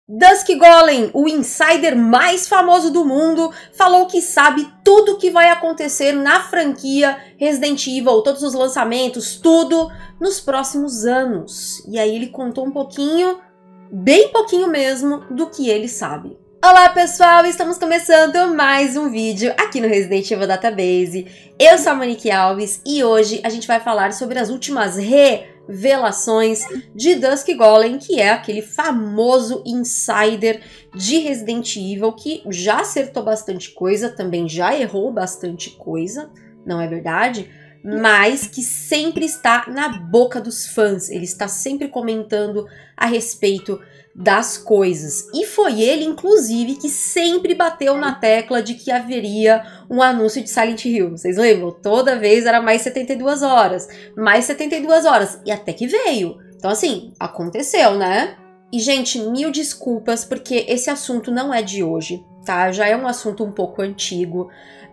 Dusk Golem, o insider mais famoso do mundo, falou que sabe tudo o que vai acontecer na franquia Resident Evil, todos os lançamentos, tudo nos próximos anos. E aí ele contou um pouquinho, bem pouquinho mesmo, do que ele sabe. Olá pessoal, estamos começando mais um vídeo aqui no Resident Evil Database. Eu sou a Monique Alves e hoje a gente vai falar sobre as últimas revelações de Dusk Golem, que é aquele famoso insider de Resident Evil que já acertou bastante coisa, também já errou bastante coisa, não é verdade? Mas que sempre está na boca dos fãs, ele está sempre comentando a respeito das coisas. E foi ele, inclusive, que sempre bateu na tecla de que haveria um anúncio de Silent Hill. Vocês lembram? Toda vez era mais 72 horas, mais 72 horas. E até que veio. Então, assim, aconteceu, né? E, gente, mil desculpas, porque esse assunto não é de hoje, tá? Já é um assunto um pouco antigo.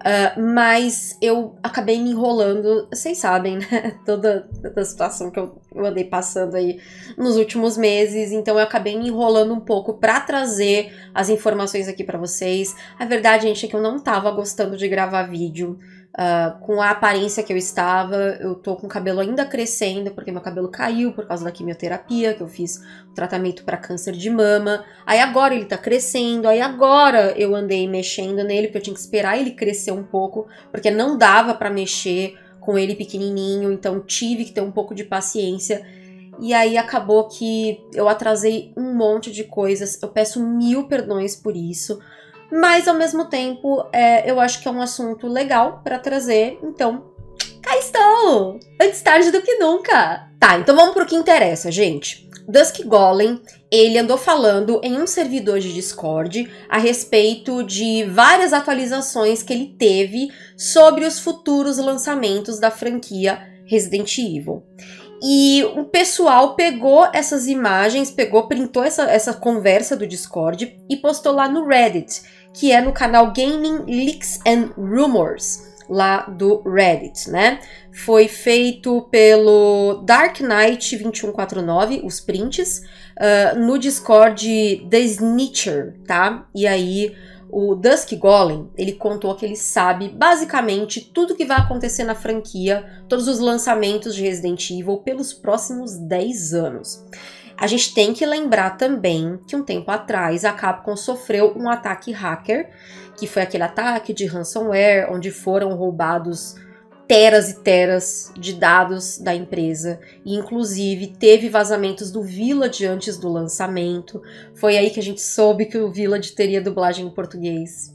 Mas eu acabei me enrolando, vocês sabem, né? Toda a situação que eu andei passando aí nos últimos meses, então eu acabei me enrolando um pouco pra trazer as informações aqui pra vocês. A verdade, gente, é que eu não tava gostando de gravar vídeo. Com a aparência que eu estava, eu tô com o cabelo ainda crescendo, porque meu cabelo caiu por causa da quimioterapia, que eu fiz o tratamento para câncer de mama. Aí agora ele tá crescendo, aí agora eu andei mexendo nele, porque eu tinha que esperar ele crescer um pouco, porque não dava para mexer com ele pequenininho, então tive que ter um pouco de paciência. E aí acabou que eu atrasei um monte de coisas, eu peço mil perdões por isso. Mas, ao mesmo tempo, eu acho que é um assunto legal pra trazer, então, cá estou! Antes tarde do que nunca! Tá, então vamos pro que interessa, gente. Dusk Golem, ele andou falando em um servidor de Discord a respeito de várias atualizações que ele teve sobre os futuros lançamentos da franquia Resident Evil. E o pessoal pegou essas imagens, printou essa conversa do Discord e postou lá no Reddit, que é no canal Gaming Leaks and Rumors, lá do Reddit, né? Foi feito pelo Dark Knight 2149, os prints, no Discord The Snitcher, tá? E aí o Dusk Golem, ele contou que ele sabe basicamente tudo que vai acontecer na franquia, todos os lançamentos de Resident Evil pelos próximos 10 anos. A gente tem que lembrar também que um tempo atrás a Capcom sofreu um ataque hacker, que foi aquele ataque de ransomware, onde foram roubados teras e teras de dados da empresa, e inclusive teve vazamentos do Village antes do lançamento. Foi aí que a gente soube que o Village teria dublagem em português.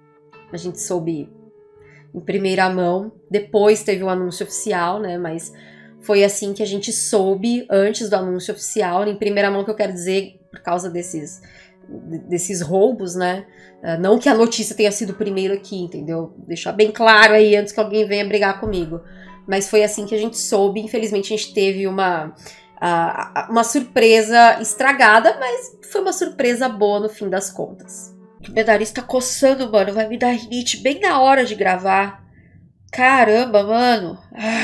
A gente soube em primeira mão, depois teve o anúncio oficial, né, mas foi assim que a gente soube antes do anúncio oficial, em primeira mão, que eu quero dizer, por causa desses roubos, né? Não que a notícia tenha sido primeiro aqui, entendeu? Deixar bem claro aí antes que alguém venha brigar comigo. Mas foi assim que a gente soube. Infelizmente a gente teve uma surpresa estragada, mas foi uma surpresa boa no fim das contas. O meu nariz tá coçando, mano. Vai me dar rinite bem na hora de gravar. Caramba, mano.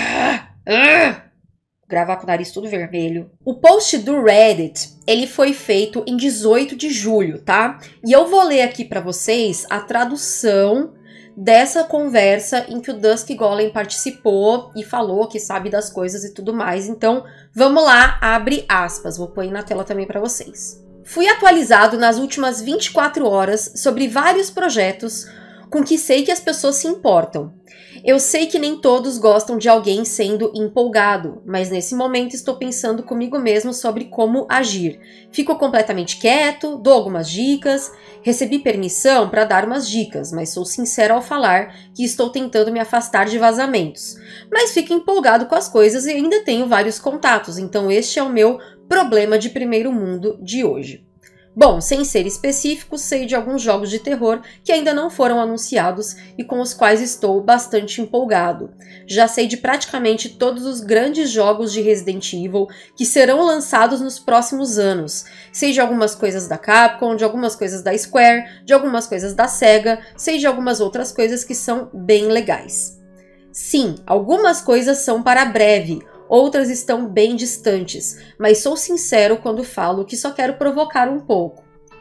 Gravar com o nariz todo vermelho. O post do Reddit, ele foi feito em 18 de julho, tá? E eu vou ler aqui pra vocês a tradução dessa conversa em que o Dusk Golem participou e falou que sabe das coisas e tudo mais. Então, vamos lá, abre aspas. Vou pôr aí na tela também pra vocês. Fui atualizado nas últimas 24 horas sobre vários projetos com que sei que as pessoas se importam. Eu sei que nem todos gostam de alguém sendo empolgado, mas nesse momento estou pensando comigo mesmo sobre como agir. Fico completamente quieto, dou algumas dicas, recebi permissão para dar umas dicas, mas sou sincero ao falar que estou tentando me afastar de vazamentos. Mas fico empolgado com as coisas e ainda tenho vários contatos, então este é o meu problema de primeiro mundo de hoje. Bom, sem ser específico, sei de alguns jogos de terror que ainda não foram anunciados e com os quais estou bastante empolgado. Já sei de praticamente todos os grandes jogos de Resident Evil que serão lançados nos próximos anos. Sei de algumas coisas da Capcom, de algumas coisas da Square, de algumas coisas da Sega, sei de algumas outras coisas que são bem legais. Sim, algumas coisas são para breve. Outras estão bem distantes, mas sou sincero quando falo que só quero provocar um pouco.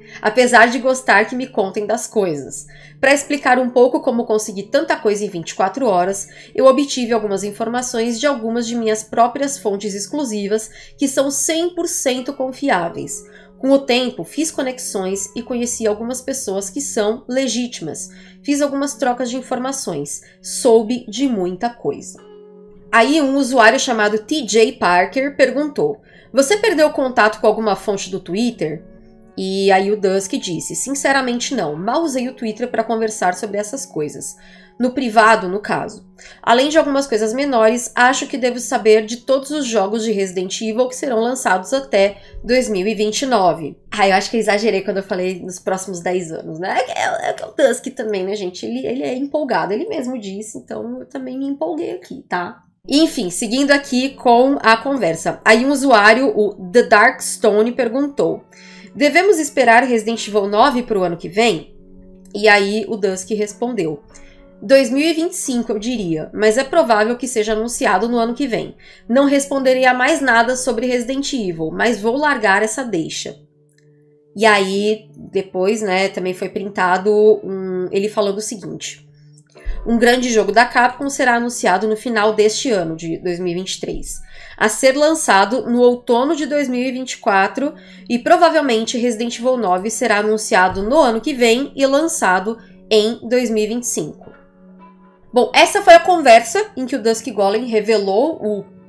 apesar de gostar que me contem das coisas. Para explicar um pouco como consegui tanta coisa em 24 horas, eu obtive algumas informações de algumas de minhas próprias fontes exclusivas que são 100% confiáveis. Com o tempo, fiz conexões e conheci algumas pessoas que são legítimas. Fiz algumas trocas de informações. Soube de muita coisa. Aí um usuário chamado TJ Parker perguntou: você perdeu contato com alguma fonte do Twitter? E aí o Dusk disse: sinceramente não, mal usei o Twitter para conversar sobre essas coisas. No privado, no caso. Além de algumas coisas menores, acho que devo saber de todos os jogos de Resident Evil que serão lançados até 2029. Eu acho que eu exagerei quando eu falei nos próximos 10 anos, né? É o Dusk também, né, gente? Ele é empolgado, ele mesmo disse, então eu também me empolguei aqui, tá? Enfim, seguindo aqui com a conversa. Aí um usuário, o The Darkstone, perguntou: devemos esperar Resident Evil 9 para o ano que vem? E aí o Dusk respondeu: 2025 eu diria, mas é provável que seja anunciado no ano que vem. Não responderei a mais nada sobre Resident Evil, mas vou largar essa deixa. E aí, depois, né, também foi printado ele falando o seguinte: um grande jogo da Capcom será anunciado no final deste ano, de 2023, a ser lançado no outono de 2024 e provavelmente Resident Evil 9 será anunciado no ano que vem e lançado em 2025. Bom, essa foi a conversa em que o Dusk Golem revelou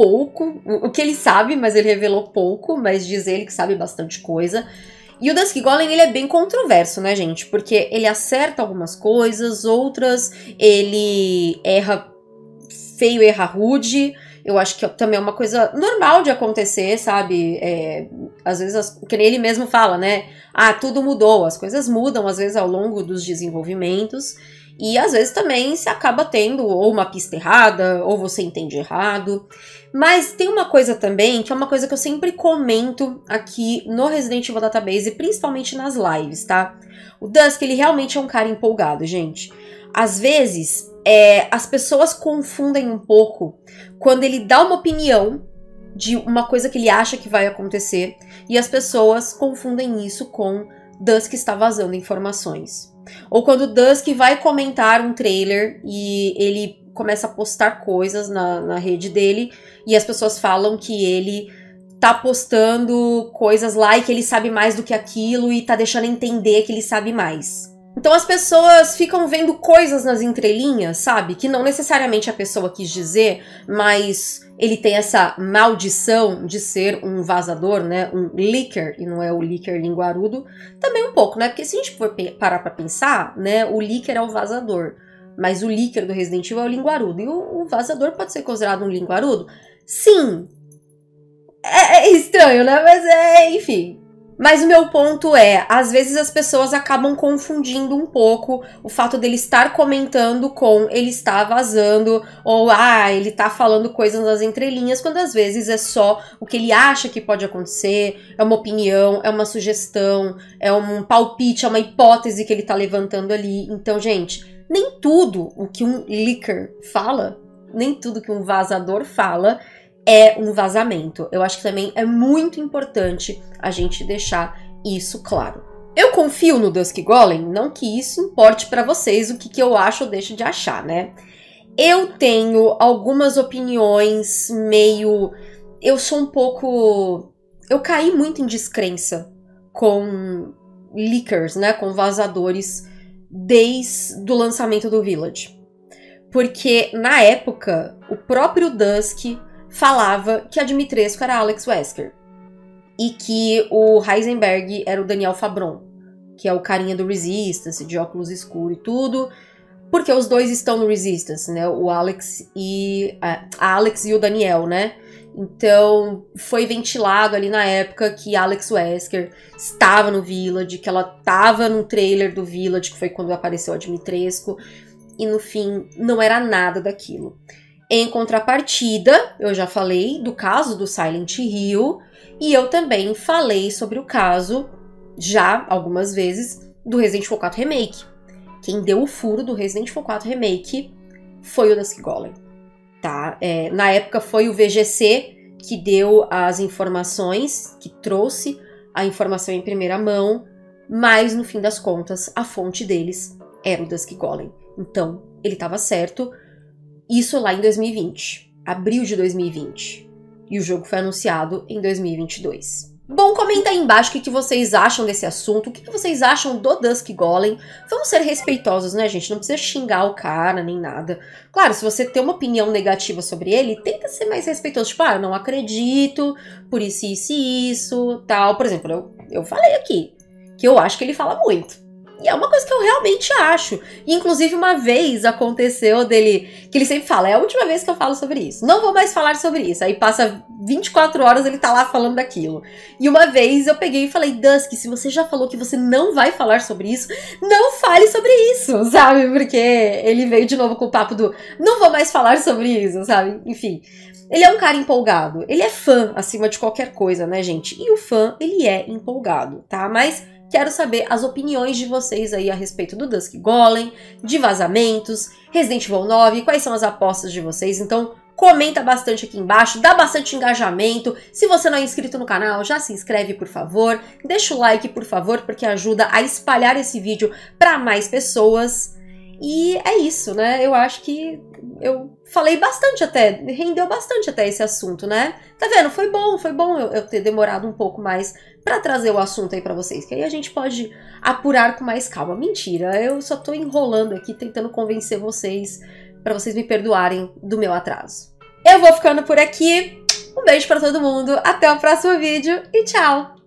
o que ele sabe, mas ele revelou pouco, mas diz ele que sabe bastante coisa. E o Dusk Golem, ele é bem controverso, né, gente? Porque ele acerta algumas coisas, outras ele erra feio, erra rude. Eu acho que também é uma coisa normal de acontecer, sabe? Às vezes, que nem ele mesmo fala, né? Tudo mudou, as coisas mudam, às vezes, ao longo dos desenvolvimentos. E às vezes também se acaba tendo ou uma pista errada, ou você entende errado. Mas tem uma coisa também, que é uma coisa que eu sempre comento aqui no Resident Evil Database, principalmente nas lives, tá? O Dusk, ele realmente é um cara empolgado, gente. Às vezes, as pessoas confundem um pouco quando ele dá uma opinião de uma coisa que ele acha que vai acontecer, e as pessoas confundem isso com Dusk está vazando informações. Ou quando o Dusk vai comentar um trailer e ele começa a postar coisas na rede dele e as pessoas falam que ele tá postando coisas lá e que ele sabe mais do que aquilo e tá deixando entender que ele sabe mais. Então as pessoas ficam vendo coisas nas entrelinhas, sabe? Que não necessariamente a pessoa quis dizer, mas ele tem essa maldição de ser um vazador, né? Um leaker, e não é o leaker linguarudo. Também um pouco, né? Porque se a gente for parar pra pensar, né? O leaker é o vazador, mas o leaker do Resident Evil é o linguarudo. E o vazador pode ser considerado um linguarudo? Sim! É estranho, né? Mas enfim... Mas o meu ponto às vezes as pessoas acabam confundindo um pouco o fato dele estar comentando com ele está vazando, ou ele tá falando coisas nas entrelinhas, quando às vezes é só o que ele acha que pode acontecer, é uma opinião, é uma sugestão, é um palpite, é uma hipótese que ele tá levantando ali. Então, gente, nem tudo o que um leaker fala, nem tudo que um vazador fala é um vazamento. Eu acho que também é muito importante a gente deixar isso claro. Eu confio no Dusk Golem, não que isso importe pra vocês o que eu acho ou deixo de achar, né? Eu tenho algumas opiniões meio... Eu sou um pouco... Eu caí muito em descrença com leakers, né? Com vazadores desde o lançamento do Village. Porque, na época, o próprio Dusk falava que a Dimitrescu era Alex Wesker e que o Heisenberg era o Daniel Fabron, que é o carinha do Resistance, de óculos escuros e tudo, porque os dois estão no Resistance, né? O Alex e a Alex e o Daniel, né? Então foi ventilado ali na época que Alex Wesker estava no Village, que ela estava no trailer do Village, que foi quando apareceu a Dimitrescu, e no fim não era nada daquilo. Em contrapartida, eu já falei do caso do Silent Hill e eu também falei sobre o caso, já algumas vezes, do Resident Evil 4 Remake. Quem deu o furo do Resident Evil 4 Remake foi o Dusk Golem, tá? Na época foi o VGC que deu as informações, que trouxe a informação em primeira mão, mas no fim das contas, a fonte deles era o Dusk Golem. Então, ele estava certo. Isso lá em 2020, abril de 2020. E o jogo foi anunciado em 2022. Bom, comenta aí embaixo o que vocês acham desse assunto, o que vocês acham do Dusk Golem. Vamos ser respeitosos, né, gente? Não precisa xingar o cara, nem nada. Claro, se você tem uma opinião negativa sobre ele, tenta ser mais respeitoso. Tipo, eu não acredito, por isso, tal. Por exemplo, eu falei aqui que eu acho que ele fala muito. E é uma coisa que eu realmente acho. E, inclusive, uma vez aconteceu dele... Que ele sempre fala, é a última vez que eu falo sobre isso. Não vou mais falar sobre isso. Aí passa 24 horas, ele tá lá falando daquilo. E uma vez eu peguei e falei, Dusk, se você já falou que você não vai falar sobre isso, não fale sobre isso, sabe? Porque ele veio de novo com o papo do não vou mais falar sobre isso, sabe? Enfim... Ele é um cara empolgado. Ele é fã acima de qualquer coisa, né, gente? E o fã, ele é empolgado, tá? Mas... Quero saber as opiniões de vocês aí a respeito do Dusk Golem, de vazamentos, Resident Evil 9, quais são as apostas de vocês. Então, comenta bastante aqui embaixo, dá bastante engajamento. Se você não é inscrito no canal, já se inscreve, por favor. Deixa o like, por favor, porque ajuda a espalhar esse vídeo para mais pessoas. E é isso, né? Eu acho que eu falei bastante até, rendeu bastante até esse assunto, né? Tá vendo? Foi bom eu ter demorado um pouco mais pra trazer o assunto aí pra vocês, que aí a gente pode apurar com mais calma. Mentira, eu só tô enrolando aqui, tentando convencer vocês, pra vocês me perdoarem do meu atraso. Eu vou ficando por aqui, um beijo pra todo mundo, até o próximo vídeo e tchau!